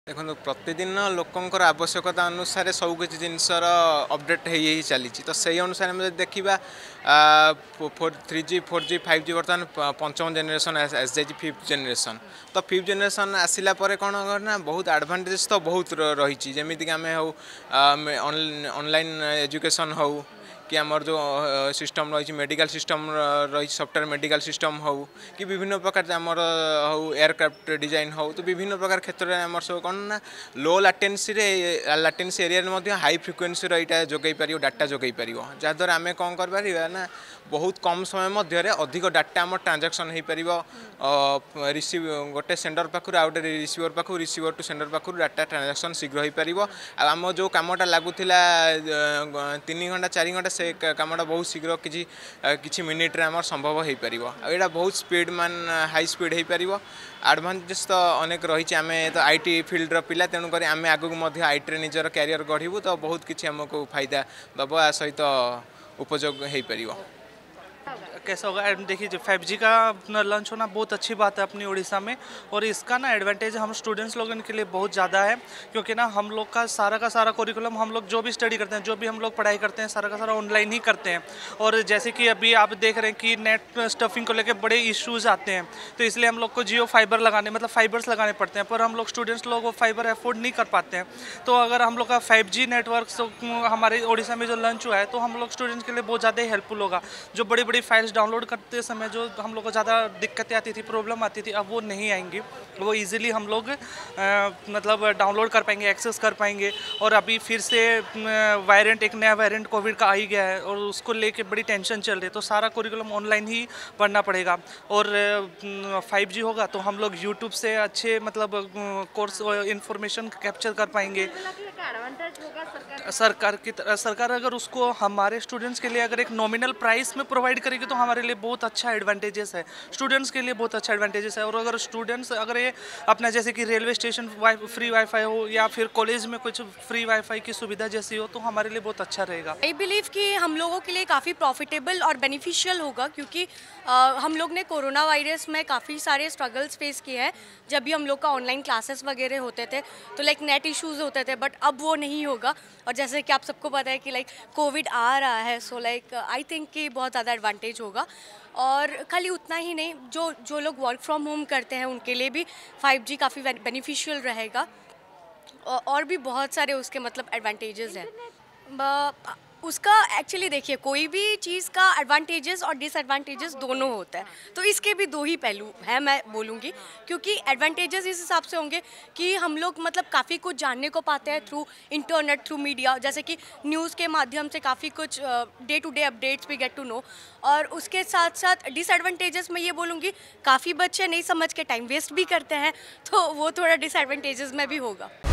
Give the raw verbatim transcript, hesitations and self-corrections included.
देखो प्रतिदिन लोकंर आवश्यकता अनुसार सब किसी जिनसर अपडेट हो चली तो सही अनुसार देखा four three G four G five G बर्तमान पंचम जेनेरेशन आस जाए फिफ्थ जेनेरेशन तो फिफ्थ जेनेरेशन आसला कौन ना बहुत एडवांटेज तो बहुत रही जमीक आम हो ऑनलाइन एजुकेशन हो कि आमर जो सिस्टम रही मेडिकल सिस्टम रही सॉफ्टवेयर मेडिकल सिस्टम हो कि विभिन्न प्रकार आमर हो एयरक्राफ्ट डिजाइन हो तो विभिन्न प्रकार क्षेत्र में आम सब कौन ना low latency latency area high frequency यहाँ जोगई पार डाटा जोगई पार जहाद्वारा आम कौन कर ना बहुत कम समय मध्य अधिक डाटा आम ट्रांजैक्शन हो पार रिसीव गोटे सेंडर पाखु आ गए रिसीवर पाखु रिसीवर टू सेंडर पाखु डाटा ट्रांजैक्शन शीघ्र हो पार आम जो कमटा लगुला तीन घंटा चार घंटा से कमटा बहुत शीघ्र किसी किसी मिनिट्रे आम संभव हो पार यहाँ बहुत स्पीड मान हाई स्पीड हो पार एडवांटेज तो अनेक रही आम तो आईटी फिल्ड पिला तेणुक आम आगक आईटी निजर कैरियर गढ़ू तो बहुत किसी आमको फायदा दब आ सहित उपयोग हो पार। कैसा होगा देखिए जो फाइव जी का अपना लॉन्च होना बहुत अच्छी बात है अपनी उड़ीसा में। और इसका ना एडवांटेज हम स्टूडेंट्स लोगों के लिए बहुत ज़्यादा है क्योंकि ना हम लोग का सारा का सारा करिकुलम हम लोग जो भी स्टडी करते हैं जो भी हम लोग पढ़ाई करते हैं सारा का सारा ऑनलाइन ही करते हैं। और जैसे कि अभी आप देख रहे हैं कि नेट स्टफिंग को लेकर बड़े इश्यूज आते हैं तो इसलिए हम लोग को जियो फाइबर लगाने मतलब फाइबर्स लगाने पड़ते हैं पर हम लोग स्टूडेंट्स लोग वो फाइबर अफोर्ड नहीं कर पाते हैं। तो अगर हम लोग का फाइव जी नेटवर्क हमारे उड़ीसा में जो लॉन्च हुआ है तो हम लोग स्टूडेंट्स के लिए बहुत ज़्यादा हेल्पफुल होगा। जो बड़ी बड़ी फाइल्स डाउनलोड करते समय जो हम लोग को ज़्यादा दिक्कतें आती थी प्रॉब्लम आती थी अब वो नहीं आएंगी। वो इजीली हम लोग मतलब डाउनलोड कर पाएंगे एक्सेस कर पाएंगे। और अभी फिर से वेरिएंट एक नया वेरिएंट कोविड का आ ही गया है और उसको लेके बड़ी टेंशन चल रही है तो सारा करिकुलम ऑनलाइन ही पढ़ना पड़ेगा। और फाइव जी होगा तो हम लोग यूट्यूब से अच्छे मतलब कोर्स इंफॉर्मेशन कैप्चर कर पाएंगे। सरकार की सरकार अगर उसको हमारे स्टूडेंट्स के लिए अगर एक नॉमिनल प्राइस में प्रोवाइड करेगी तो हमारे लिए बहुत अच्छा एडवांटेजेस है स्टूडेंट्स के लिए बहुत अच्छा एडवांटेजेस है। और अगर स्टूडेंट्स अगर ये अपना जैसे कि railway station wi free wifi हो या फिर कॉलेज में कुछ फ्री वाईफाई की सुविधा जैसी हो तो हमारे लिए बहुत अच्छा रहेगा। आई बिलीव कि हम लोगों के लिए काफ़ी प्रॉफिटेबल और बेनिफिशियल होगा क्योंकि आ, हम लोग ने कोरोना वायरस में काफ़ी सारे स्ट्रगल्स फेस किए हैं जब भी हम लोग का ऑनलाइन क्लासेस वगैरह होते थे तो लाइक नेट इश्यूज़ होते थे बट अब वो नहीं होगा। और जैसे कि आप सबको पता है कि लाइक कोविड आ रहा है सो लाइक आई थिंक कि बहुत ज़्यादा एडवांटेज होगा। और खाली उतना ही नहीं जो जो लोग वर्क फ्रॉम होम करते हैं उनके लिए भी फाइव जी काफ़ी बेनिफिशियल रहेगा और भी बहुत सारे उसके मतलब एडवांटेजेस हैं। उसका एक्चुअली देखिए कोई भी चीज़ का एडवांटेजेस और डिसएडवांटेजेस दोनों होता है तो इसके भी दो ही पहलू हैं मैं बोलूँगी। क्योंकि एडवांटेजेस इस हिसाब से होंगे कि हम लोग मतलब काफ़ी कुछ जानने को पाते हैं थ्रू इंटरनेट थ्रू मीडिया जैसे कि न्यूज़ के माध्यम से काफ़ी कुछ डे टू डे अपडेट्स भी गेट टू नो। और उसके साथ साथ डिसएडवांटेजेस मैं ये बोलूँगी काफ़ी बच्चे नहीं समझ के टाइम वेस्ट भी करते हैं तो वो थोड़ा डिसएडवांटेजेस में भी होगा।